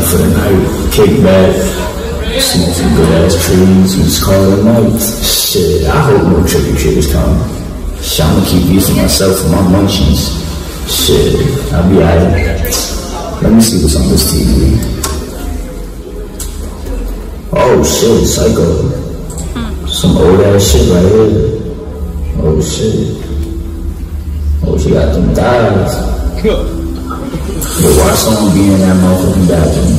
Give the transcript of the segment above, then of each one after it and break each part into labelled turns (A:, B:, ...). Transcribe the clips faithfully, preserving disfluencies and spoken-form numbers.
A: out for the night, kick back, smoke some good ass trees, and just call it a night. Shit, I hope no trick or treaters come. Shit, I'ma keep using myself for my munchies. Shit, I'll be out of it. Let me see what's on this T V. Oh shit, Psycho. Some old ass shit right here. Oh shit. Oh, she got them thighs. But why someone be in that motherfucking bathroom?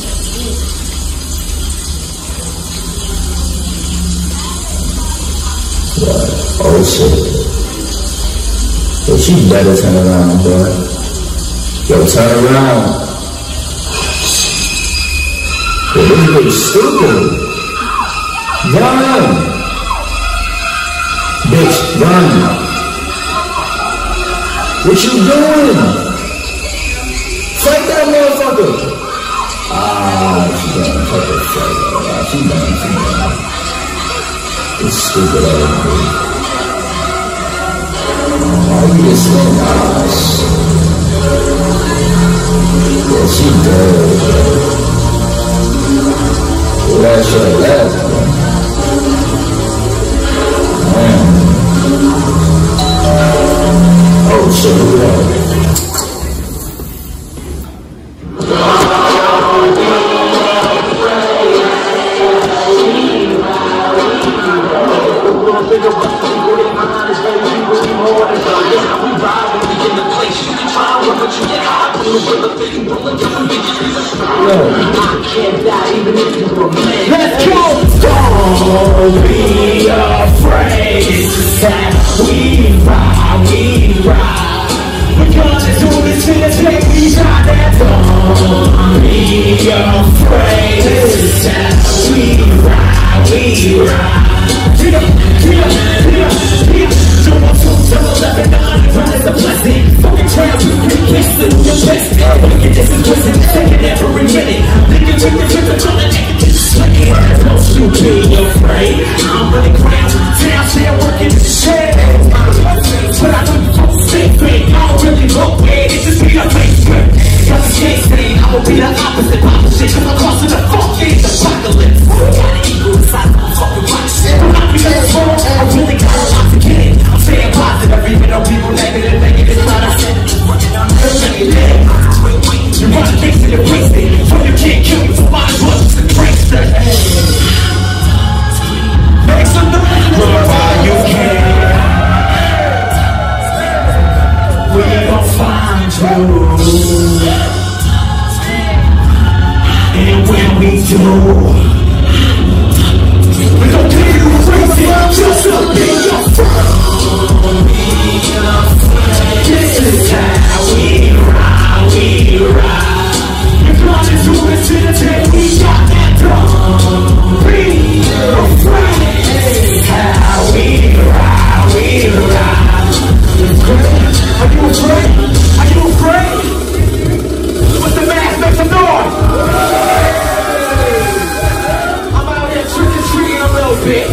A: What? Oh shit. Yo, she better turn around, boy. Yo, turn around. Yo, this bitch stupid. Run! Bitch, run! What you doing? Fight that motherfucker! Ah, she done cut her fight. Ah, she done, she done. This stupid ass bitch. Why you just saying, ah, shit. Yeah, she dead, bro. Well, that shit left, bro. Man. Oh shit, look at that.
B: Let's go! Don't be afraid that we ride, we ride. We're gonna do this in the day we got that. Don't be afraid that we ride, we ride. Get up, get up, get up, get up. Don't want to double eleven nine, run is a blessing. Fucking trials, you can kiss it, your best. Look at this and twist it, second every minute. Thinking with the trip, I'm gonna take it to the sling. Don't you be afraid, I'm running ground. Down there working the shit. But I know you don't stay big, I don't really look weird. It just be a basement. Got the skate thing, I will be the opposite, opposite. Cause I'm crossing the fucking apocalypse. Gotta equal inside the fucking rock shit. I'm not because it's wrong, I really got a lot to get in. I'm staying positive, even though people negative, negative, not a shit. You run things in the wasted, so you can't kill me for my brothers and prankster. Make some noise, while you can. We gon' find you, and when we do, we gon' take you crazy, just to be your friend. This is how we ride, we ride. We're gonna do it to the day we got that done. Be afraid, how we ride, we ride. Are you afraid? Are you afraid? What's the mask? Make some noise! I'm out here trick-or-treating a little bit.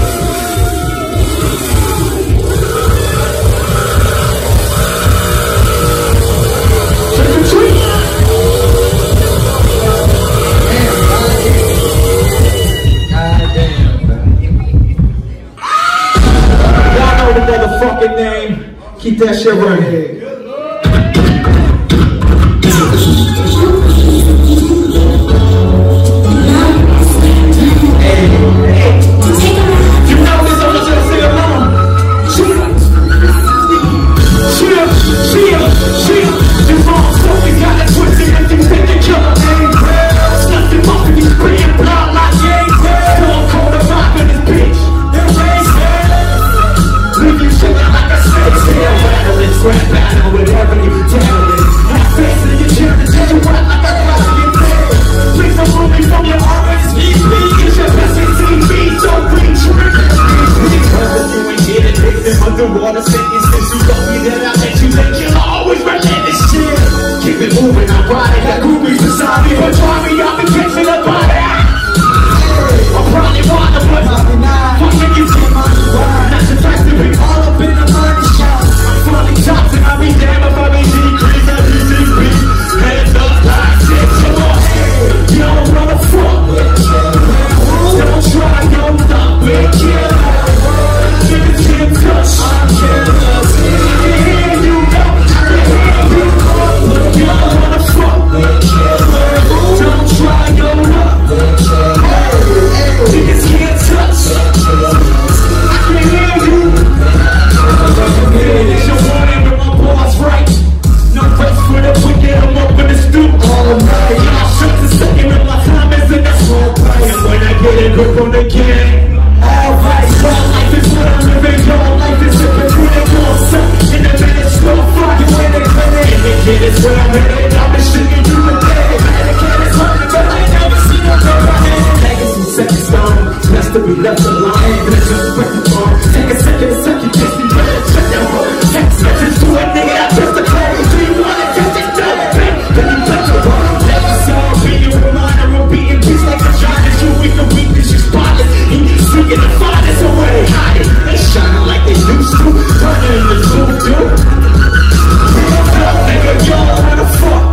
B: Motherfucking name, keep that shit running. Hey, hey, you know this, I'm just gonna sing along. Chill, chill, chill, chill. This wrong stuff, we got it twisted and you think you kill a name. Nothing up in these pretty blood like gang. Still cold about in this bitch. Leave you singing like a snake, still rattling, scrap battling. grip on the game. Alright, well, life is what I'm living, yo. Life is sipping through the door, son. In the minutes, go fuck you in the clinic. In the kid is where I'm headed. I'm just shooting through the day. Man, the kid is hungry, but I ain't never seen no girl I had. Legacy set in stone. Best to be left alone. Let's just break the phone. Take a second, a second, kiss me, better check that phone. Text message to a nigga, I press the play. Do you wanna catch it? No, babe. Then you touch the ball. Never saw me, you remind her of being peace like a giant. You weak and weakness, you spotless. He's speaking the finest away. Hide it. They shining like they used to. Running in the blue, dude. Real tough, nigga, yo, what the fuck?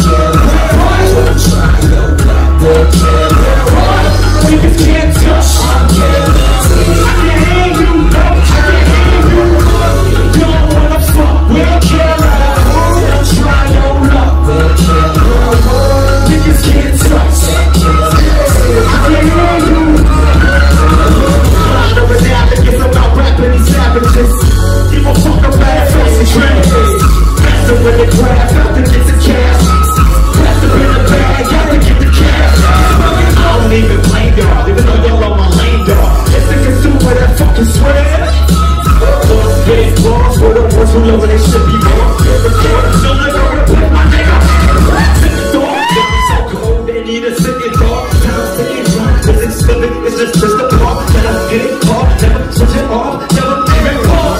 B: Niggas can't touch. I can hear you, no, I can hear you. You don't wanna fuck, we'll kill her. Don't try your luck. Niggas can't touch. I can hear you. I know it's happening, it's about rapping these savages. Give a fuck about a fancy trend. Faster with the grab, got to get the cash. Faster in the bag, got to get the cash. I don't even blame y'all, even though y'all on my lane, dog. If they can do what I fucking swear. Boss, big boss, for the ones who know when they should be wrong. Don't let go to put my nigga in the door. It's so cold, they need a second door. Time ticking drunk, cause it's slipping, it's just just a part. Let us get it caught, never switch it off, never even pause.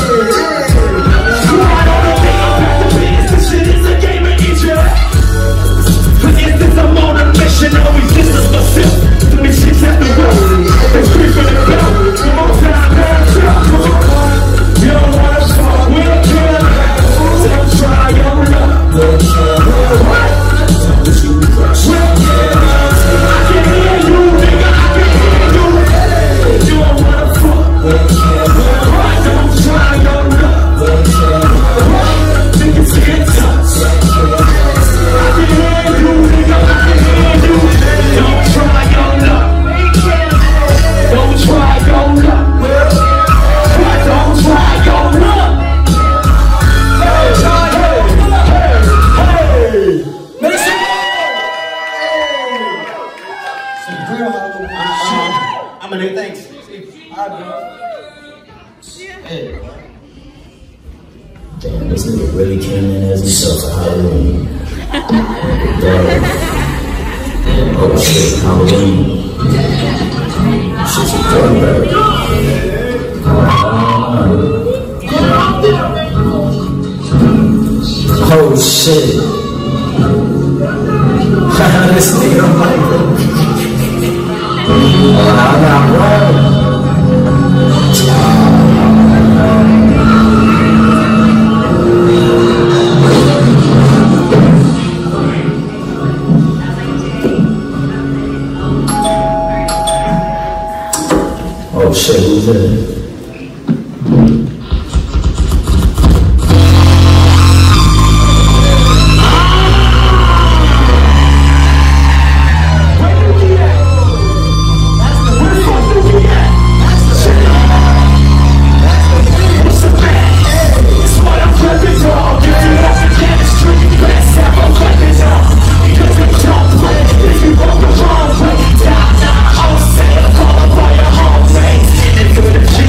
B: Try on the thing, I'm back to business, this shit is a game of nature. For instance, I'm on a mission, always distance myself. Doing shit at the road, they scream for the bell. Come on, time, man, come on. You don't wanna fuck, we'll kill. Don't try your luck. What? We'll kill. I can hear you, nigga, I can hear you. You don't wanna fuck. What? Don't try your luck. What? Niggas can't touch. I can hear you, nigga, I can hear you. Don't try your luck. Don't try your luck. What? Don't try your luck. Hey, hey, hey, hey. Make some I'm gonna do thanks.
A: Damn, this nigga really came in as himself for Halloween. Damn, oh shit, Halloween. Shit's a throwback. Oh shit. This nigga, I'm like, oh, I'm not wrong. Oh shit, who's that?
B: If you're the G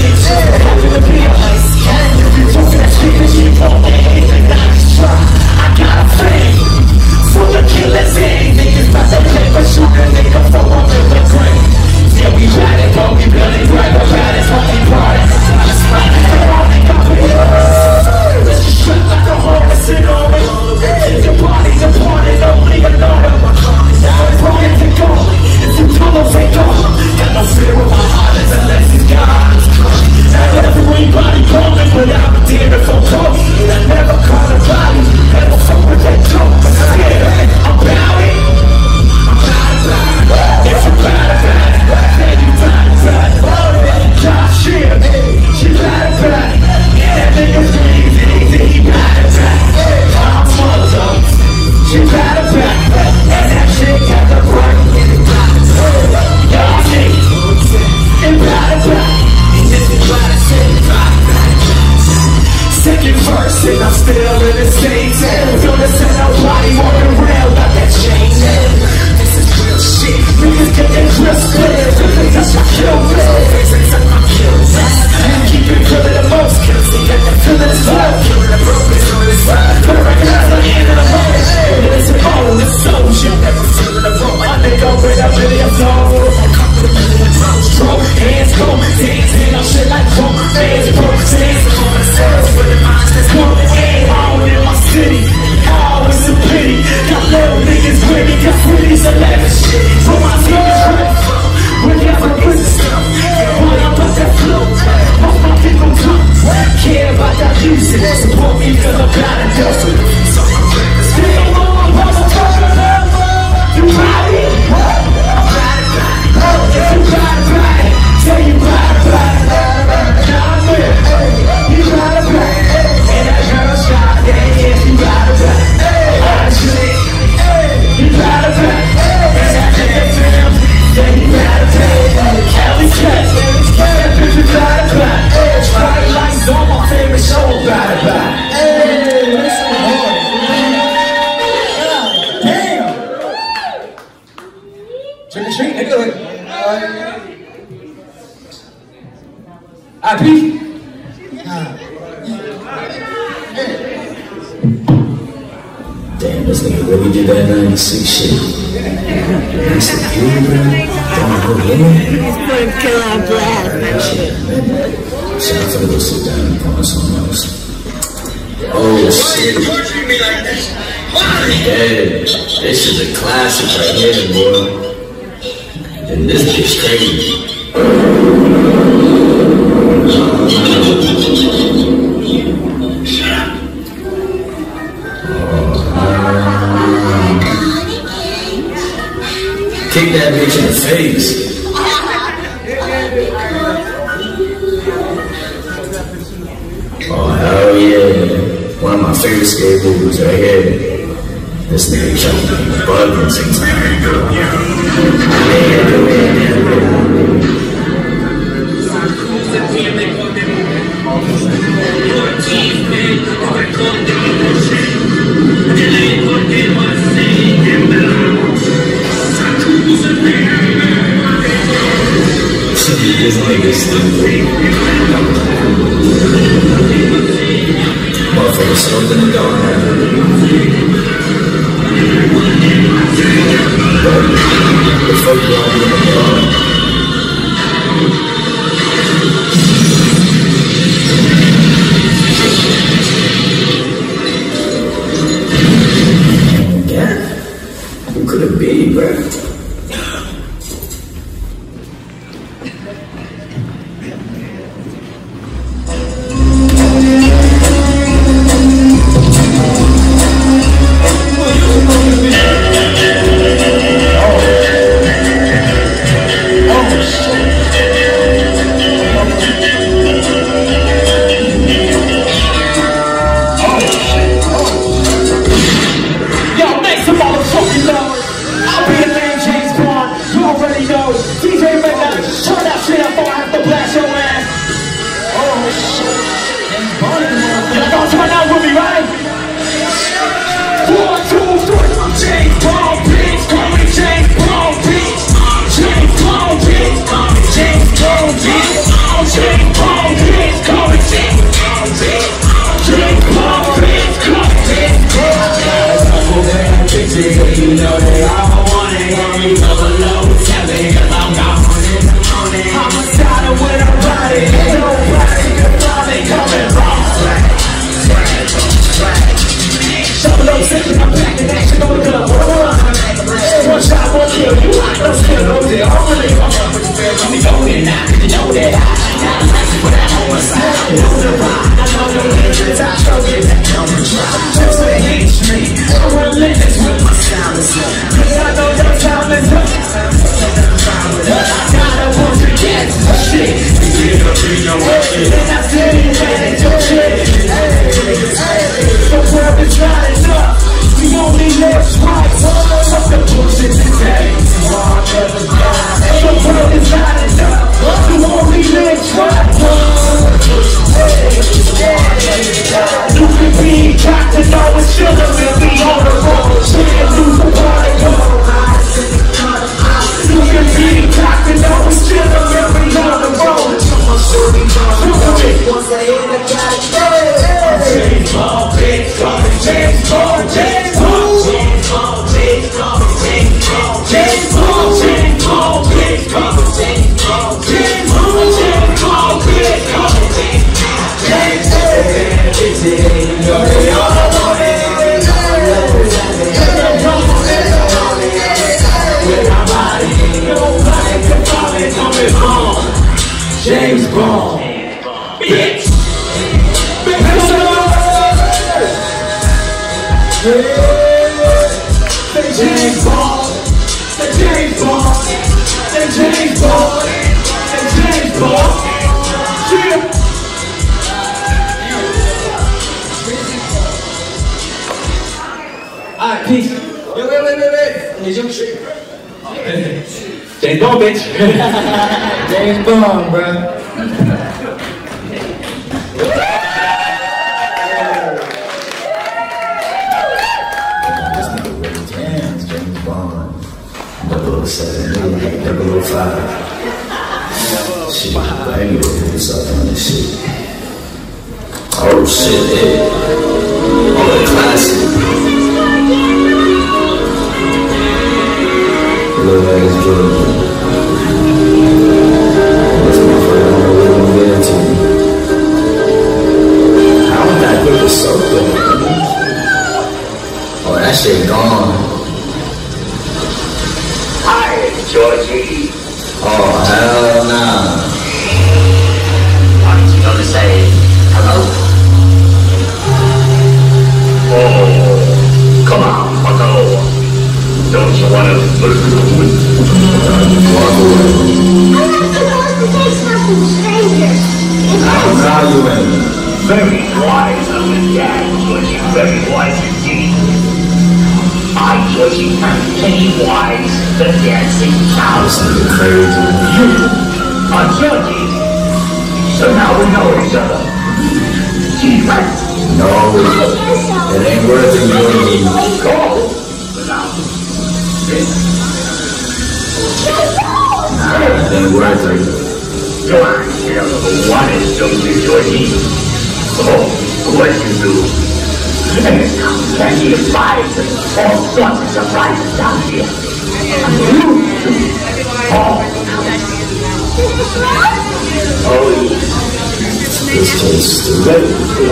C: Trick or treat, nigga. Like, uh, I peace.
A: Damn, this nigga really did that ninety-six shit. That's the kid, bro.
D: He's putting kill on blast.
A: Shit, I'm finna go sit down and find something else. Oh shit. Yeah, this is a classic right here, boy. And this bitch crazy. Kick that bitch in the face. Oh, hell yeah. One of my favorite scary movies right here. This nigga trying to be bugging sometimes, bro. This nigga stupid. Motherfucker stuck in the dark. The fuck you all doing in the dark? Yeah? Who could it be, bro?
B: James Bond, bitch. James Bond, James Bond, James Bond, James Bond. Alright, peace. Yo, wait, wait, wait, wait. Here's your treat. James Bond, bitch.
C: James Bond, bro.
A: This nigga really jams, James Bond. double oh seven, double oh five. Shit, but anyway, what's up on this shit? Oh shit, yeah. Oh, the classic. Little ass Georgia. This motherfucker don't know what I'm gonna get into. How would that put the soap there? Oh, that shit gone.
B: Hi, Georgie.
A: Oh, hell nah.
B: Aren't you gonna say hello? Oh, come on, Otto. Don't you wanna move?
A: Walk away.
E: I was supposed to say something stranger.
A: How valuing?
B: Very wise of the dad, Georgie. Very wise indeed. I, Georgie, am Pennywise, the dancing cow.
A: This nigga crazy.
B: You are Georgie. So now we know each other. Gee, right?
A: No, it ain't worth it, Georgie.
B: Go. Without this.
A: Nah, it ain't worth it.
B: You are here number one is Georgie, Georgie. Oh, what you do? Can you advise all sorts of surprises down here? You two. Oh. Oh, yes.
A: This case is ready.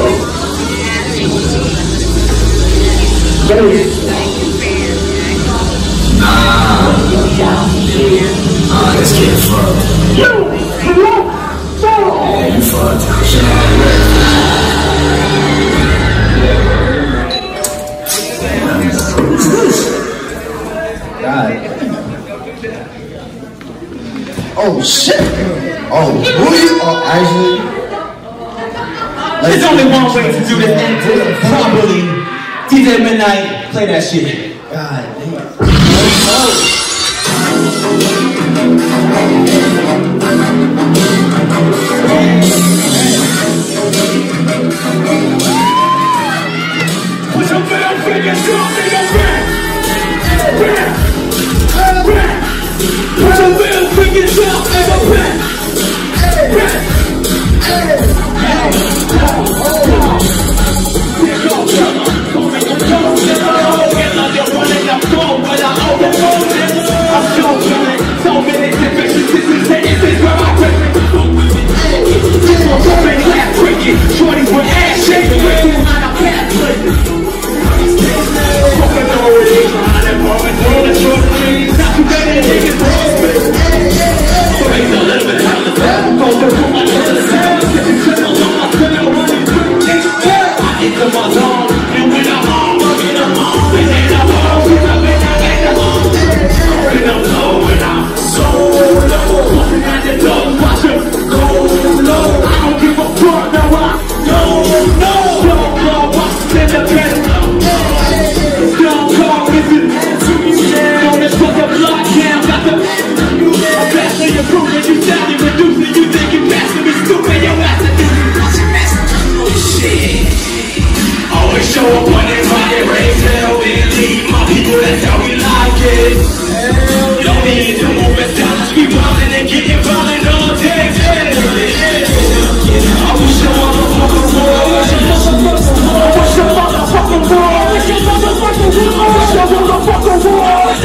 A: Nah. Nah, this kid fucked. Yeah, you fucked.
F: Oh shit! Oh, who you? Oh, actually,
C: There's only one way to do this thing properly. D J Midnight, play that shit.
F: God
B: Put your bell fingers up in your back. Put your bell fingers up in your back. So many different this is where I break it. Open glass cricket, shorties with ass shaking, with you on a path places. Fucking already, running for it, rolling short trees, not too many niggas wrong with it. So raise a little bit out the bell, go to put my head in the cell, get you to the law, I spend it running quick, I get to my zone, and when I'm home, I get them home, and then I'm home, cause I've been out at the home. And I'm low, and I'm so low, walking at the door, watch them go low, I don't give a fuck, no, I don't know, don't know what's in the bed, don't call, is it, on this fucking block, yeah, got the, I'm bashing your proof, and you sound it, reducing, you think you passing me stupid, yo, ass to do, oh shit, always show up when they ride, raise hell, then leave my people, that's how we like it. Don't need to move it down, keep rolling and getting violent all day. I wish your motherfucker would. I wish your motherfucker would. I wish your motherfucker would. I wish your motherfucker would.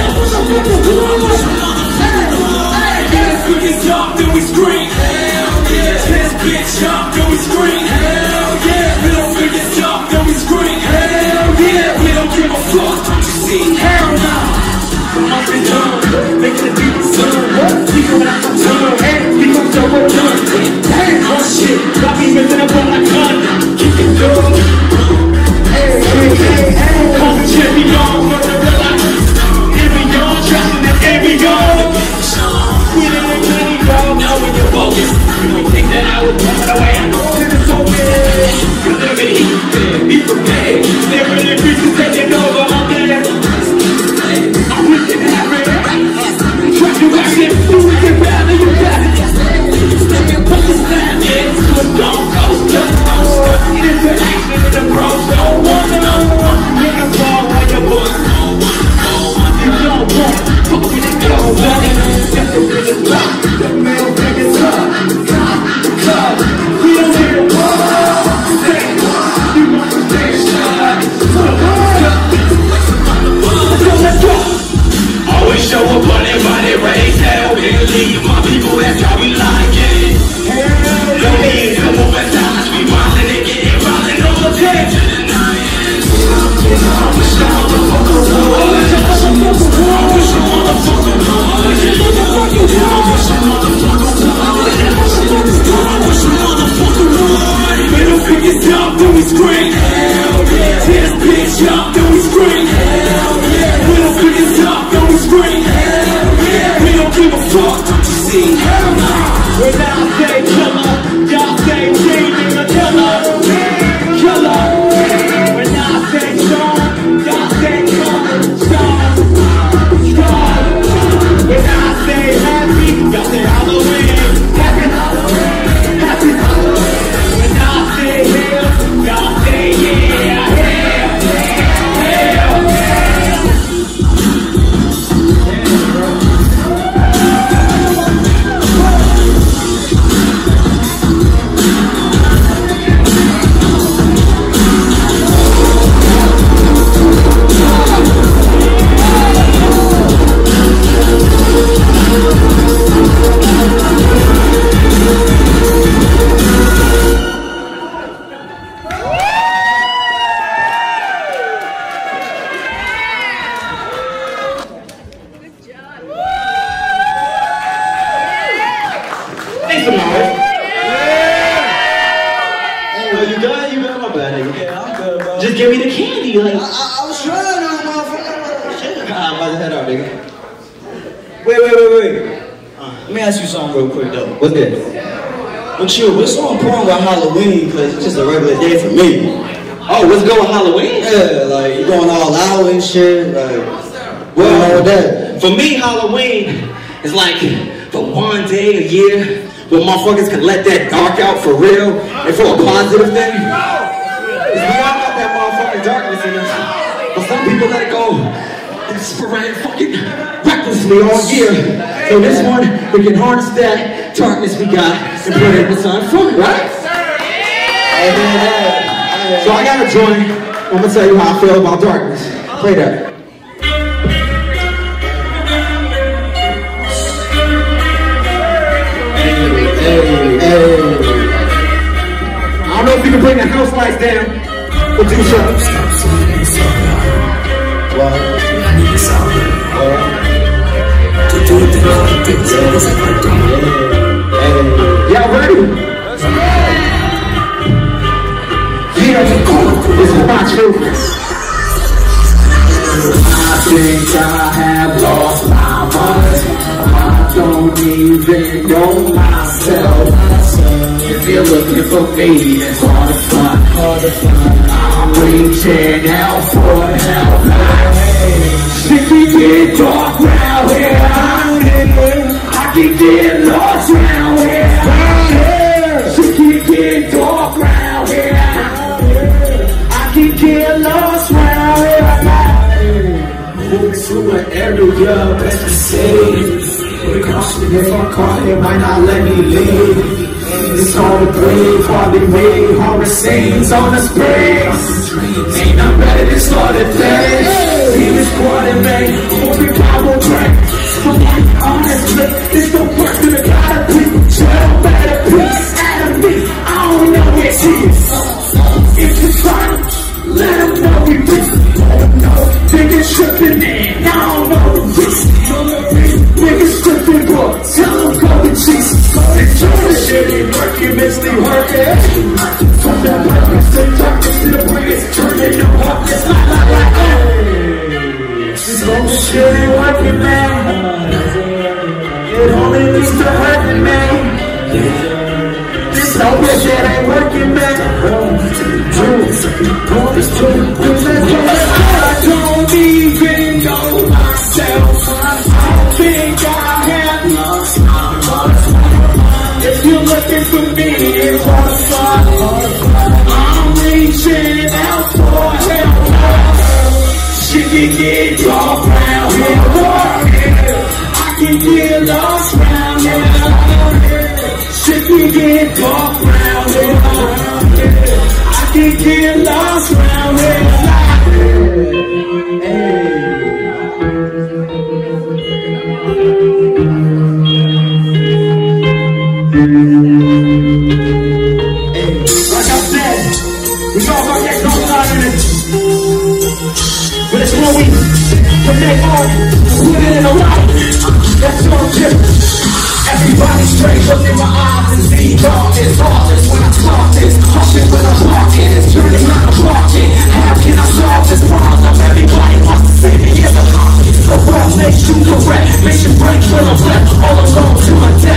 B: This bitch up, then we scream. This bitch up, then we scream. Hell yeah. We don't think it's up, then we scream. Hell yeah. We don't give a fuck. See, hell no. I've been done, making the people serve. People when I come turn, and people double done. Hey, oh shit, got me missing up on my gun. Keep it going. Hey, hey, hey, hey. Call the champion, but the real life. Here we go, trusting that here we go. We didn't make any go. Now when you're focused, you don't think that I would walk away. I know that it's so bad. Cause they're gonna eat there, be prepared. They're really preaching, taking over on there. We can have it.
C: see. When I say killer, y'all say Jamie the killer. Killer. When I say strong, y'all say strong. Strong. Strong. When I say happy, y'all say Halloween. Happy Halloween. Happy Halloween. When I say hell, y'all say yeah. Hell. Hell. Just give me the candy, like.
F: I, I, I was trying to, motherfucker. Shit. I'm about to head out, nigga.
C: Wait, wait, wait, wait. Uh, let me ask you something real quick, though.
F: What's that?
C: But chill, what's so important about Halloween? Because it's just a regular day for me. Oh, what's good with Halloween?
F: Yeah, like, you going all out and shit, like, what's wrong with that?
C: For me, Halloween is like the one day a year where motherfuckers can let that dark out for real and for a positive thing. We all got that motherfucking darkness in us, but some people let it go and spread it fucking recklessly all year. So this one, we can harness that darkness we got and put it in some fun, right? So I got a joint. I'm gonna tell you how I feel about darkness. Play that.
F: Hey, hey.
C: I don't know if you can bring the house lights down, but do something.
F: What?
A: I need this out. To do it, then I'll take this as I do.
C: Y'all ready? Yeah, this is my truth. I think I have lost my mind. I don't even know myself. If you're looking for me, it's hard to find. Hard to find. I'm reaching out for help. Shit can get dark round here. I can get lost round here. Shit can get dark round here. I can get lost round here. Move to an area, best to say. But it costs me if I'm caught, it might not let me leave. It's all the grave, hardly made, horror scenes on the springs. Ain't nothing better than started things. Demons quarter made, every power break. I'm like, honestly, this don't work, but I gotta be. Twelve better piece out of me, I don't know where she is. If it's fine, let them know we reach. Oh no, niggas tripping in, I don't know the risk. Niggas tripping, bro, tell them go to Jesus. It's true, this shit ain't working, it's still working. From the darkness to darkness to the bridge, turning the darkness like, like, like, hey. This whole shit ain't working, man. It only leads to hurting, man. This whole shit ain't working, man. It's true, I don't even know myself. I think I have lost my mind. If you're looking for me, it's hard to find. I'm reaching out for help. Shit can get dark round here. I can get lost round here. Shit can get dark round here. I can get lost round here. Hey. Like I said, we all got that dark side in it. But it's when we connect on, put it in a light. That's all different. Everybody straight, look in my eyes and see darkness. Heartless when I talk this, hushing when I'm walking. It's turning around the blocking. How can I solve this problem? Everybody wants to see me as a copy. The world makes you correct, makes you break when I'm left all alone to my death.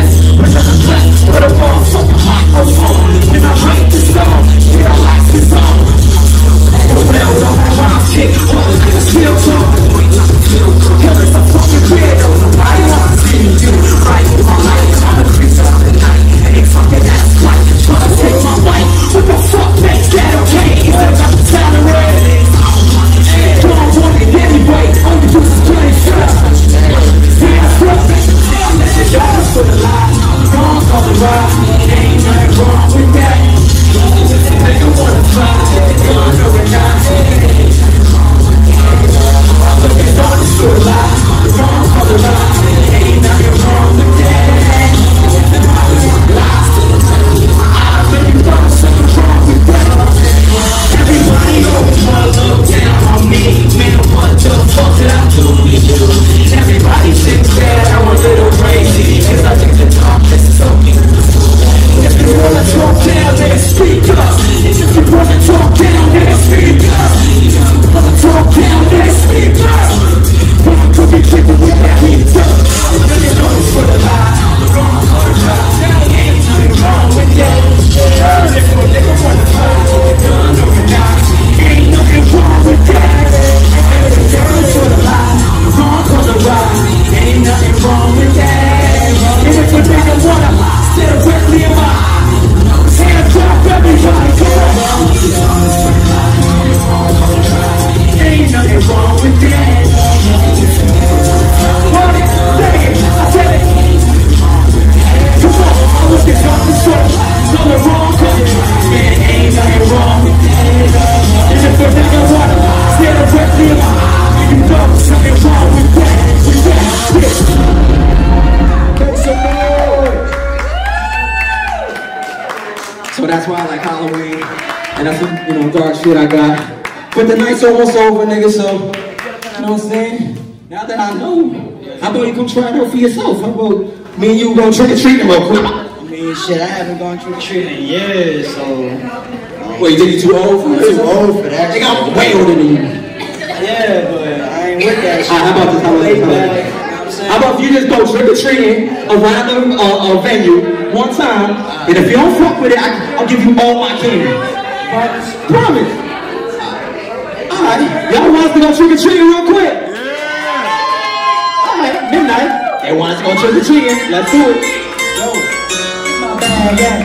C: That's why I like Halloween. And that's some, you know, dark shit I got. But the night's almost over, nigga, so, you know what I'm saying? Now that I know, how about you come try it out for yourself? How about me and you go trick-or-treating real quick?
F: I mean, shit, I haven't gone trick-or-treating in years, so...
C: Wait, you think you too old for
F: I'm
C: it?
F: too old for that.
C: They got way older than you.
F: Yeah, but I ain't with that shit.
C: Right, how about this? How about this? How about this?
F: Saying?
C: How about if you just go trick-or-treating around a, a, a venue one time, and if you don't fuck with it, I, I'll give you all my candy. Promise. Alright, y'all want us to go trick-or-treating real quick? Alright, midnight. They want us to go trick-or-treating. Let's do it.
F: Yo, my bad, yeah.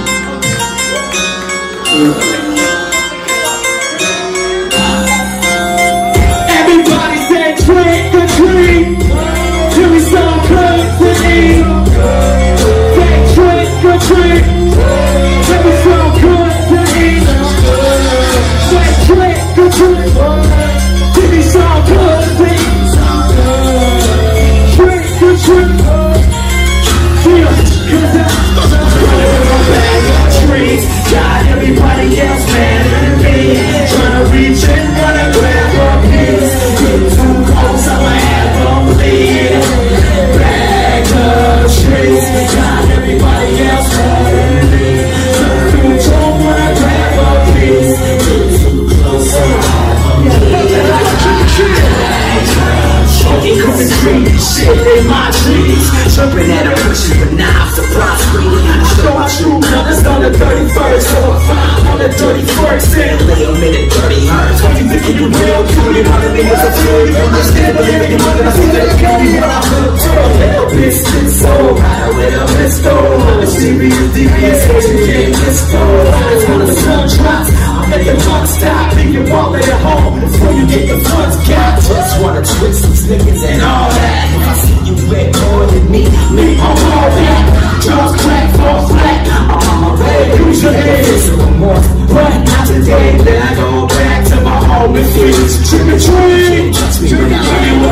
B: Everybody say trick or treat. Give me some good to eat. Say trick or treat. Give me some good to eat. Say trick or treat. Give me some good to eat. Trick or treat. Yeah, cause I'm trees. Got everybody else mad at me. Trying to reach in, wanna grab a piece. Get too close, I'ma have them bleed. Bag of trees. Got everybody else mad at me. Trying to reach in, wanna grab a piece. Get too close, I'ma have them bleed. Smoking cook the tree, shit in my trees. Jumping at a pushing but now the block screen. I show my true colors on the thirty-first. So I'm fine on the thirty-first. And lay them in the dirty hurts. What you think you real? Truly, all the niggas are true. You understand, believe in mother. I see that you can't be what I'm gonna do. A little bitch, it's so high with a pistol. I'm a serious, devious, Asian game pistol. It's when the sun drops. I'll make the clock stop. Leave your wallet at home before you get the funds got. Just wanna twist these niggas and all that. If I see you wet more than me, leave on all that. Drugs crack, fall flat. I'm on my way. Use your head. It's a remorse, but not today. Then I go back to my home and feels trick or treat. Trick or treat.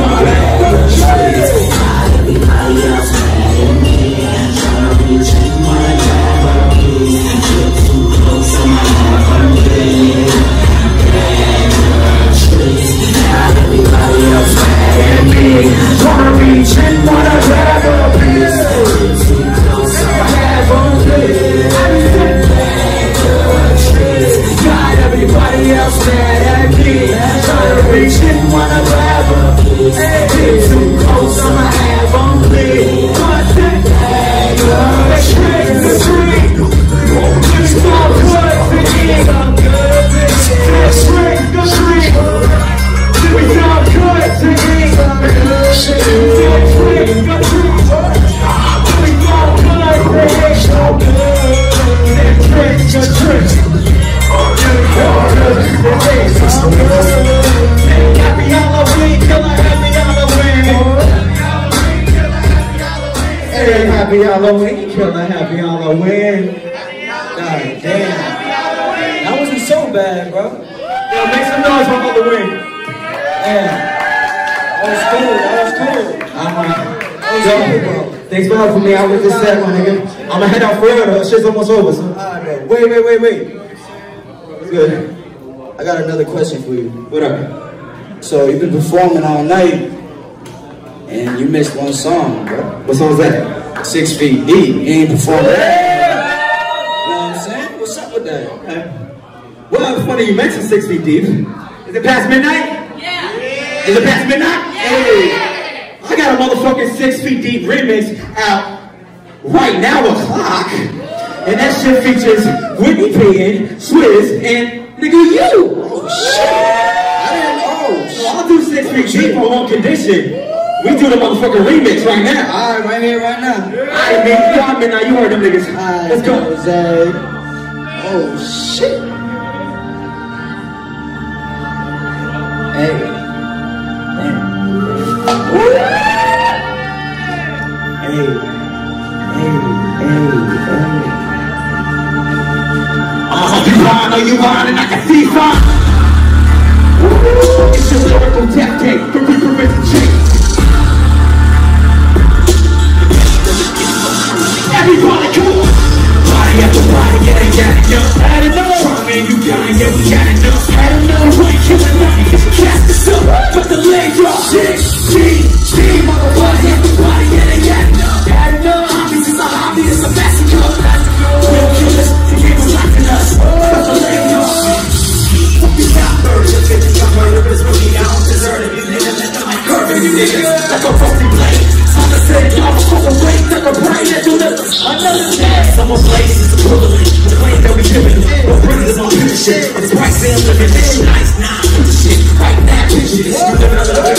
B: Everybody else mad at me. Trying to reach in my grab a piece. Get too close, I'm having bleed. Bag of trees. Got everybody else mad at me. Wanna reach in, wanna grab a piece. Get too close, I'm having bleed. Bag of trees. Got everybody else mad at me. Trying to reach in, wanna grab a piece. Get too close, I'ma have them bleed. What's that? Bag of trees. It's all good to eat. It's trick or treat. It's all good to eat. It's trick or treat. It's all good to eat. It's trick or treat. Happy Halloween, killer, happy Halloween. Hey, happy Halloween, killer, happy Halloween. God damn.
F: That wasn't so bad, bro.
B: Yo, make some noise for Halloween.
F: Yeah. That was cool, that was cool.
C: Alright.
F: That was cool, bro.
C: Thanks for helping me out with this set, my nigga. I'ma head out for real though. Shit's almost over, so.
F: Alright, bro. Wait, wait, wait, wait.
C: Good.
F: I got another question for you.
C: What up?
F: So you've been performing all night, and you missed one song, bro.
C: What song's that?
F: Six Feet Deep. You ain't performing that. You know what I'm saying? What's up with that?
C: Well, it's funny you mentioned Six Feet Deep. Is it past midnight? Yeah. Is it past midnight? Yeah. Hey, I got a motherfucking Six Feet Deep remix out right now o'clock. And that shit features Whitney Payton, Swizz, and nigga you.
F: Oh shit! I didn't know.
C: So I'll do Six Feet Deep on one condition. We do the motherfucking remix right now.
F: Alright, right here, right now.
C: Alright, man, you got midnight, you heard them niggas.
F: Alright,
C: let's go.
F: Jose. Oh shit. Hey. Damn. Hey. Hey. Hey. Hey.
B: Uh-huh, you fine, are you fine, and I can see fine. It's your lyrical death cake, for people with the chain. Everybody come on. Body after body, yeah, yeah, yeah.
C: almost laces, equivalent. The claim that we giving, what brings us on picture shit. It's price and living, it's nice, nah, shit. Right now, picture this. You live another